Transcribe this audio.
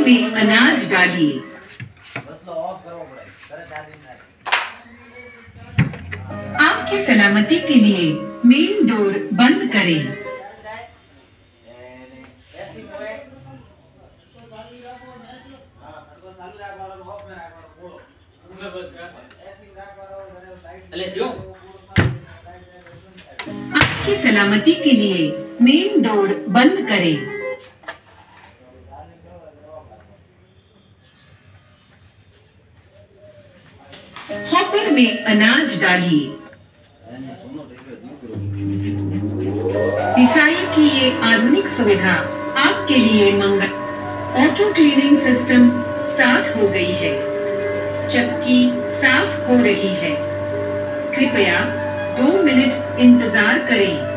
में अनाज डालिए। आपकी सलामती के लिए मेन डोर बंद करें। आपकी सलामती के लिए मेन डोर बंद करें। हॉपर में अनाज डालिए। पिसाई की ये आधुनिक सुविधा आपके लिए मंगल। ऑटो क्लीनिंग सिस्टम स्टार्ट हो गई है। चक्की साफ हो रही है। कृपया 2 मिनट इंतजार करें।